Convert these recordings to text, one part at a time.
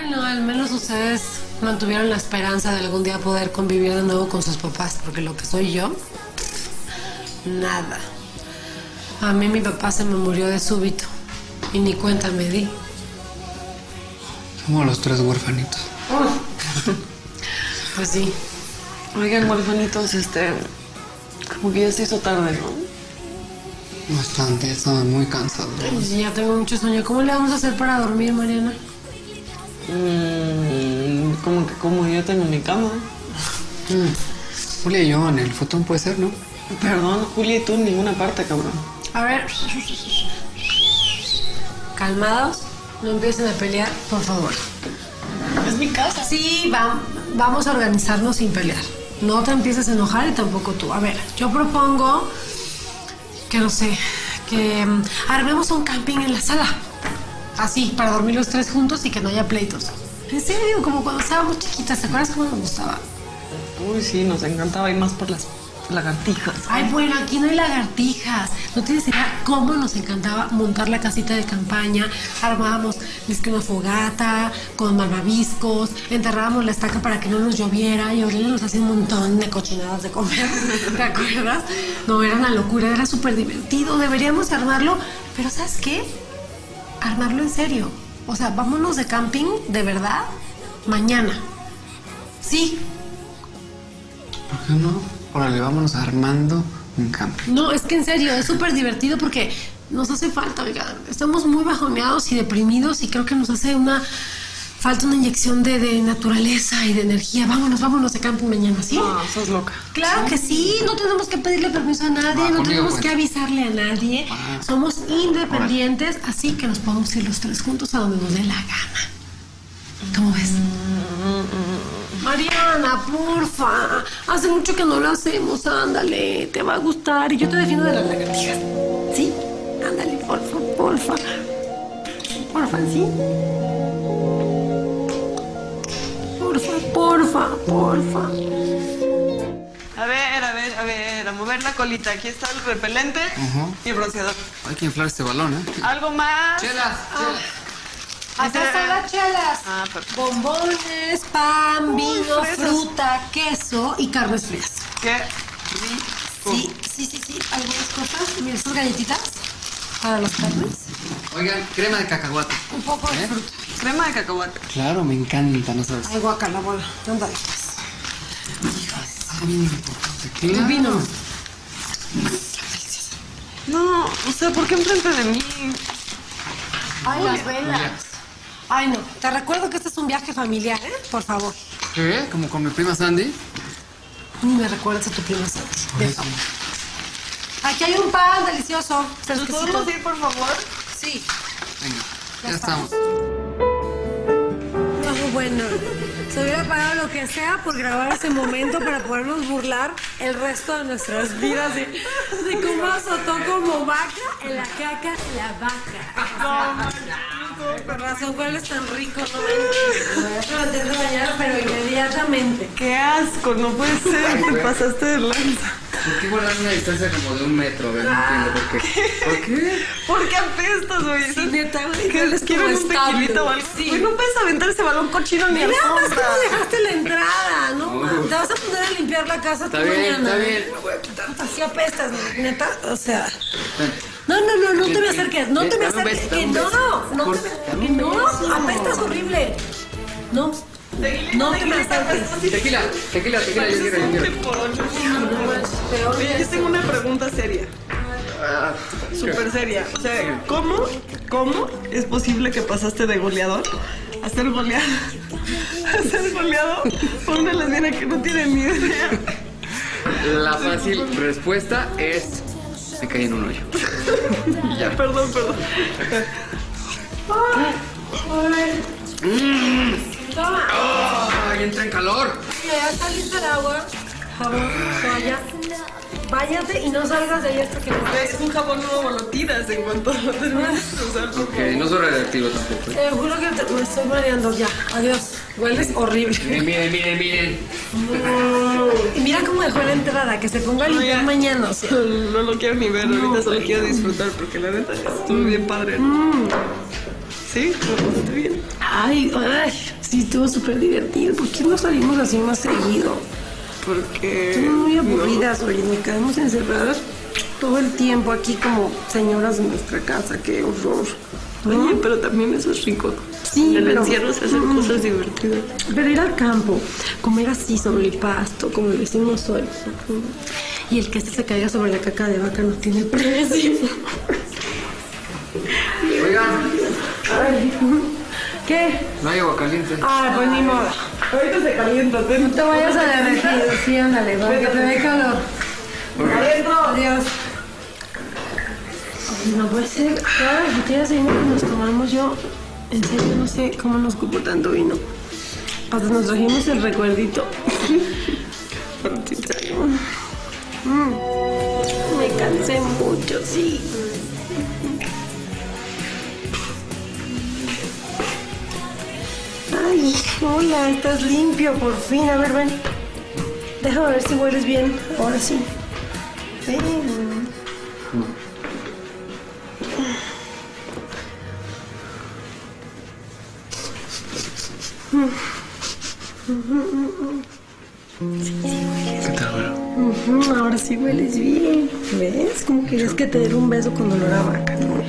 Ay, no, al menos ustedes mantuvieron la esperanza de algún día poder convivir de nuevo con sus papás, porque lo que soy yo, nada. A mí mi papá se me murió de súbito y ni cuenta me di. Somos los 3 huérfanitos. Pues sí. Oigan, huérfanitos, como que ya se hizo tarde, ¿no? Bastante, estamos muy cansados. Ay, sí, ya tengo mucho sueño. ¿Cómo le vamos a hacer para dormir, Mariana? Como yo tengo mi cama. Julia y yo en el futón puede ser, ¿no? Perdón, Julia y tú en ninguna parte, cabrón. A ver. Calmados. No empiecen a pelear, por favor. Es mi casa. Sí, vamos a organizarnos sin pelear. No te empieces a enojar y tampoco tú. A ver, yo propongo que, no sé, que armemos un camping en la sala. Así, para dormir los 3 juntos y que no haya pleitos. En serio, como cuando estábamos chiquitas. ¿Te acuerdas cómo nos gustaba? Uy, sí, nos encantaba ir más por las lagartijas. Ay, bueno, aquí no hay lagartijas. No tienes idea cómo nos encantaba montar la casita de campaña. Armábamos una fogata con malvaviscos, enterrábamos la estaca para que no nos lloviera y Aurelio nos hacía un montón de cochinadas de comer. ¿Te acuerdas? No, era una locura, era súper divertido. Deberíamos armarlo, pero ¿sabes qué? Armarlo en serio. O sea, vámonos de camping, de verdad, mañana. Sí. ¿Por qué no? Órale, vámonos armando un camping. No, es que en serio, es súper divertido porque nos hace falta, oigan. Estamos muy bajoneados y deprimidos y creo que nos hace falta una inyección de naturaleza y de energía. Vámonos de camping mañana, ¿sí? No, sos loca. Claro que sí, no tenemos que pedirle permiso a nadie, no tenemos que avisarle a nadie. Somos independientes, así que nos podemos ir los 3 juntos a donde nos dé la gana. ¿Cómo ves? Mariana, porfa. Hace mucho que no lo hacemos, ándale. Te va a gustar y yo te defiendo de las lagartijas. ¿Sí? Ándale, porfa. Porfa, ¿sí? Porfa. A ver, a mover la colita. Aquí está el repelente y el bronceador. Hay que inflar este balón, ¿eh? ¿Algo más? ¡Chelas! Acá están las chelas. Perfecto. Bombones, pan, vino, fresas. fruta, queso y carnes frías. Qué rico. Sí. Algunas cosas. Mira, estas galletitas para las carnes. Oigan, crema de cacahuate. Un poco de fruta. Crema de cacahuate. Claro, me encanta, ¿no sabes? Ay, guacala, bola. ¿Dónde hay? Ah, bien importante. El Claro. vino. No, o sea, ¿por qué enfrente de mí? Ay, las velas. Ay, no. Te recuerdo que este es un viaje familiar, ¿eh? Por favor. ¿Qué? ¿Como con mi prima Sandy? Ni me recuerdes a tu prima Sandy. De favor. Aquí hay un pan delicioso. ¿Nos podemos ir, por favor? Sí. Venga, ya estamos. No, bueno. Se hubiera pagado lo que sea por grabar ese momento para podernos burlar el resto de nuestras vidas de cómo azotó como vaca en la caca de la vaca. No, con razón, ¿cuál es tan rico? No me voy a meter de mañana, pero inmediatamente. ¡Qué asco! No puede ser, te pasaste de lanza. ¿Por qué guardar una distancia como de 1 metro? A ver, no entiendo por qué. ¿Por qué? ¿Por qué apestas, güey? Sí, neta, güey. ¿Qué les quiero un tequilita o algo? Sí. Güey, no puedes aventar ese balón cochino ni al Nada más que fondo. no dejaste la entrada, ¿no? Te vas a poner a limpiar la casa Está tú bien, mañana. está bien. No voy a quitar. Así apestas, neta, o sea... No te me acerques, no te me acerques, que no te me... No, apestas horrible. No te me acerques. Tequila, yo quiero. Oye, yo tengo una pregunta seria. Súper seria. O sea, ¿cómo es posible que pasaste de goleador a ser goleado? A ser goleado por una lesbiana que no tiene ni idea. La fácil respuesta es... Me caí en un hoyo. Ya, perdón. Toma. ¡Ay, entra en calor! Ya está lista el agua, jabón, toalla. Báñate y no salgas de ahí hasta que no Es un jabón nuevo, lo tiras en cuanto lo termines de usar. Ok, no soy radioactivo tampoco. Te juro que me estoy mareando ya. Adiós. Hueles horrible. Miren. Y mira cómo dejó la entrada, que se ponga a limpiar mañana. O sea. No lo quiero ni ver, ahorita solo quiero disfrutar porque la neta estuvo bien padre. ¿Sí? ¿Lo pasaste bien? Ay, sí, estuvo súper divertido. ¿Por qué no salimos así más seguido? Porque... Somos muy aburridas, oye, nos quedamos encerradas todo el tiempo aquí como señoras de nuestra casa. Qué horror. Oye, pero también eso es rico. Sí, en el pero... encierro se hacen cosas divertidas. Pero ir al campo, comer así sobre el pasto, como lo hicimos hoy. Y el que se caiga sobre la caca de vaca no tiene precio. Oigan, Ay, ¿qué? no hay agua caliente. Ah, pues ni modo. Ahorita se calienta, No te vayas a derretir, sí, ándale, va, que te dé calor. Adentro. Adiós. Ay, no puede ser. Todas las botellas de vino que nos tomamos, yo en serio no sé cómo nos cupo tanto vino. Hasta nos trajimos el recuerdito. Me cansé mucho, sí. Ay, hola, estás limpio por fin. A ver, ven. Déjame ver si hueles bien. Ahora sí. Ven. ¿Qué tal, bueno? Ahora sí hueles bien. ¿Ves? Como querías que te diera un beso con olor a vaca, ¿no?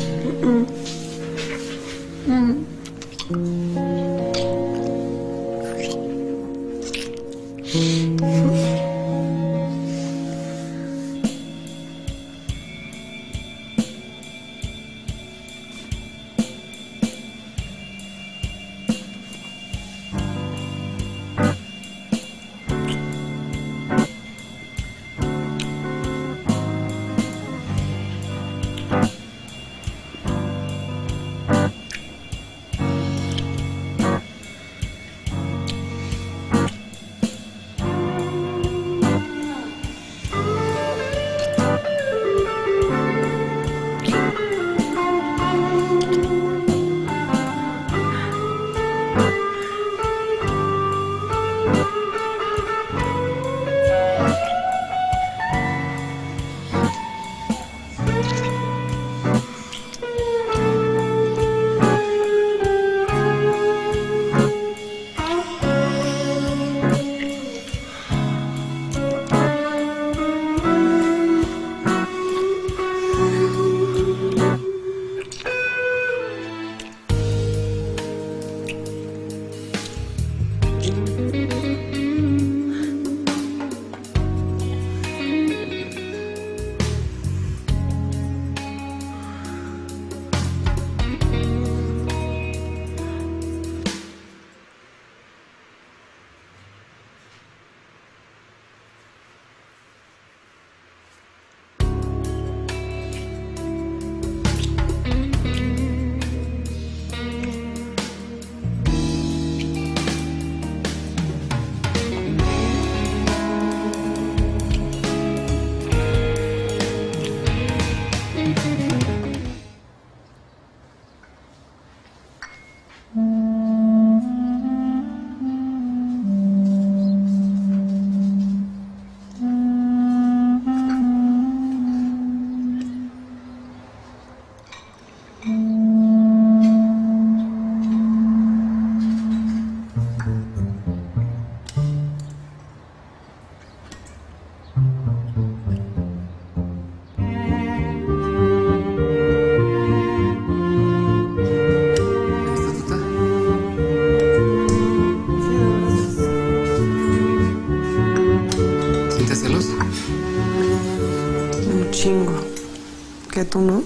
Chingo. ¿Qué tú no?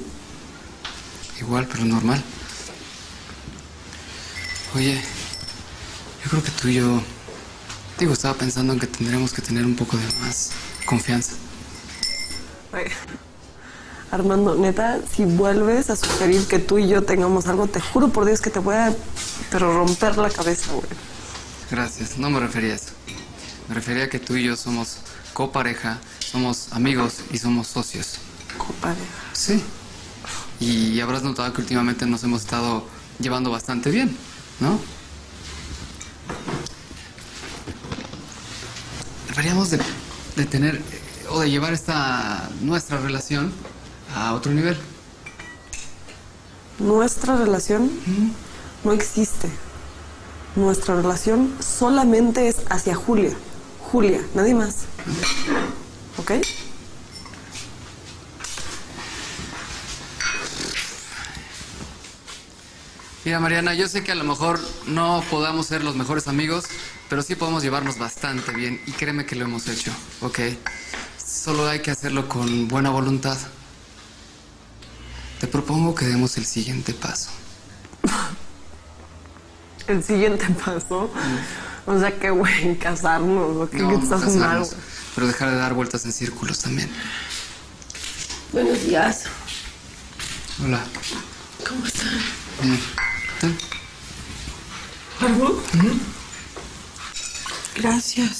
Igual, pero normal. Oye, yo creo que tú y yo... Digo, estaba pensando en que tendríamos que tener un poco de más confianza. Ay, Armando, neta, si vuelves a sugerir que tú y yo tengamos algo, te juro por Dios que te voy a... pero romper la cabeza, güey. Gracias, no me refería a eso. Me refería a que tú y yo somos copareja, somos amigos y somos socios. Copareja. Sí. Y habrás notado que últimamente nos hemos estado llevando bastante bien, ¿no? Deberíamos de tener o de llevar nuestra relación a otro nivel. Nuestra relación no existe. Nuestra relación solamente es hacia Julia. Julia, nadie más. ¿Ok? Mira, Mariana, yo sé que a lo mejor no podamos ser los mejores amigos, pero sí podemos llevarnos bastante bien. Y créeme que lo hemos hecho, ¿ok? Solo hay que hacerlo con buena voluntad. Te propongo que demos el siguiente paso. El siguiente paso. O sea, que güey, casarnos. ¿O qué, No, ¿qué no estás casarnos, mal? pero dejar de dar vueltas en círculos también. Buenos días. Hola. ¿Cómo están? Bien. Ten. ¿Algo? Gracias.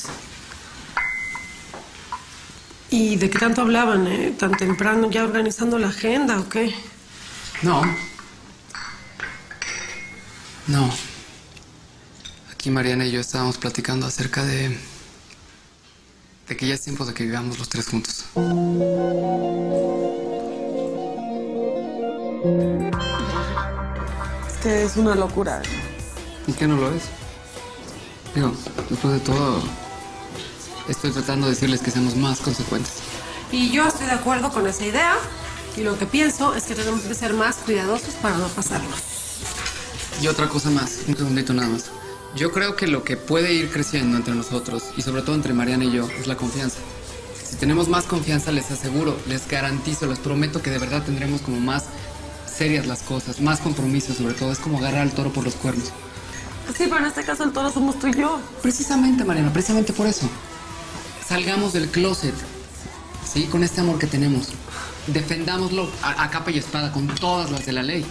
¿Y de qué tanto hablaban, tan temprano, ya organizando la agenda o qué? No. No. Aquí Mariana y yo estábamos platicando acerca de que ya es tiempo de que vivamos los tres juntos. Es que es una locura. ¿Y qué no lo es? Digo, después de todo, estoy tratando de decirles que seamos más consecuentes. Y yo estoy de acuerdo con esa idea. Y lo que pienso es que tenemos que ser más cuidadosos para no pasarnos. Y otra cosa más, un segundito nada más. Yo creo que lo que puede ir creciendo entre nosotros, y sobre todo entre Mariana y yo, es la confianza. Si tenemos más confianza, les aseguro, les garantizo, les prometo que de verdad tendremos como más serias las cosas, más compromiso sobre todo. Es como agarrar al toro por los cuernos. Sí, pero en este caso el toro somos tú y yo. Precisamente, Mariana, precisamente por eso. Salgamos del closet, ¿sí? Con este amor que tenemos. Defendámoslo a capa y espada con todas las de la ley.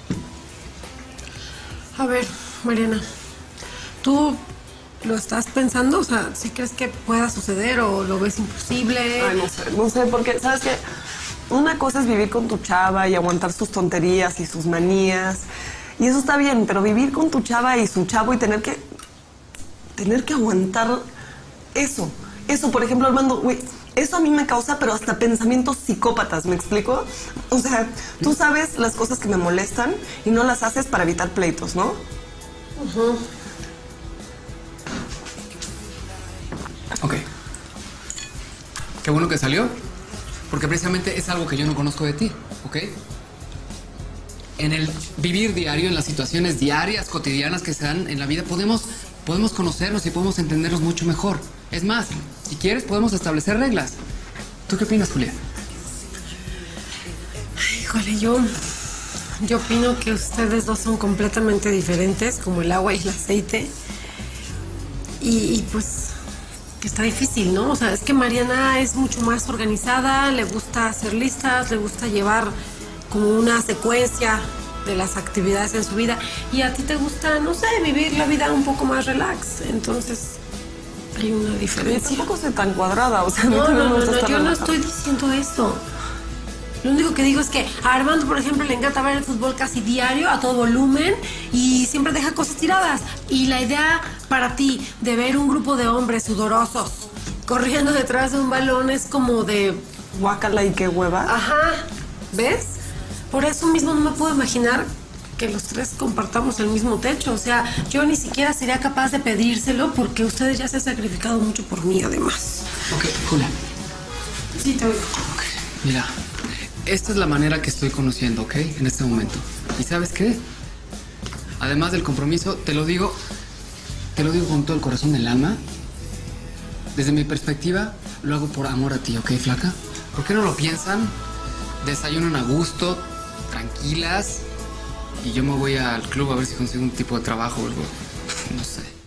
A ver, Mariana, ¿tú lo estás pensando? O sea, ¿sí crees que pueda suceder o lo ves imposible? Ay, no sé, porque, ¿sabes qué? Una cosa es vivir con tu chava y aguantar sus tonterías y sus manías. Y eso está bien, pero vivir con tu chava y su chavo y tener que aguantar eso. Eso, por ejemplo, Armando, güey, eso a mí me causa, pero hasta pensamientos psicópatas, ¿me explico? O sea, tú sabes las cosas que me molestan y no las haces para evitar pleitos, ¿no? Ok. Qué bueno que salió, porque precisamente es algo que yo no conozco de ti, ¿ok? En el vivir diario, en las situaciones diarias, cotidianas que se dan en la vida, podemos conocernos y podemos entendernos mucho mejor. Es más, si quieres, podemos establecer reglas. ¿Tú qué opinas, Julia? Híjole, yo opino que ustedes dos son completamente diferentes, como el agua y el aceite. Y pues, que está difícil, ¿no? O sea, es que Mariana es mucho más organizada, le gusta hacer listas, le gusta llevar como una secuencia de las actividades en su vida. Y a ti te gusta, no sé, vivir la vida un poco más relax. Entonces, hay una diferencia. Tampoco soy tan cuadrada, o sea, No, yo no no estoy diciendo eso. Lo único que digo es que a Armando, por ejemplo, le encanta ver el fútbol casi diario, a todo volumen, y siempre deja cosas tiradas. Y la idea para ti de ver un grupo de hombres sudorosos corriendo detrás de un balón es como de... Guácala y qué hueva. Ajá, ¿ves? Por eso mismo no me puedo imaginar que los tres compartamos el mismo techo. O sea, yo ni siquiera sería capaz de pedírselo porque ustedes ya se han sacrificado mucho por mí, además. Ok, Julia. Sí, te oigo. Ok, mira, esta es la manera que estoy conociendo, ¿ok? En este momento. ¿Y sabes qué? Además del compromiso, te lo digo con todo el corazón del alma. Desde mi perspectiva, lo hago por amor a ti, ¿ok, flaca? ¿Por qué no lo piensan? Desayunan a gusto, tranquilas, y yo me voy al club a ver si consigo un tipo de trabajo o algo. No sé.